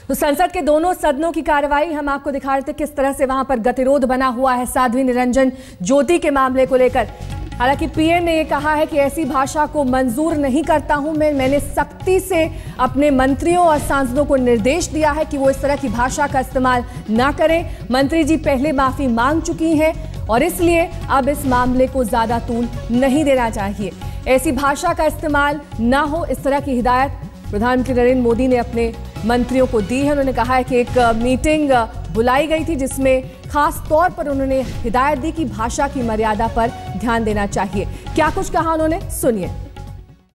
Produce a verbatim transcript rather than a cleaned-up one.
तो संसद के दोनों सदनों की कार्रवाई हम आपको दिखा रहे थे, किस तरह से वहां पर गतिरोध बना हुआ है साध्वी निरंजन ज्योति के मामले को लेकर। हालांकि पीएम ने यह कहा है कि ऐसी भाषा को मंजूर नहीं करता हूं मैं मैंने सख्ती से अपने मंत्रियों और सांसदों को निर्देश दिया है कि वो इस तरह की भाषा का इस्तेमाल ना करें। मंत्री जी पहले माफी मांग चुकी हैं और इसलिए अब इस मामले को ज्यादा तूल नहीं देना चाहिए। ऐसी भाषा का इस्तेमाल ना हो, इस तरह की हिदायत प्रधानमंत्री नरेंद्र मोदी ने अपने मंत्रियों को दी है। उन्होंने कहा है कि एक मीटिंग बुलाई गई थी जिसमें खास तौर पर उन्होंने हिदायत दी कि भाषा की मर्यादा पर ध्यान देना चाहिए। क्या कुछ कहा उन्होंने, सुनिए।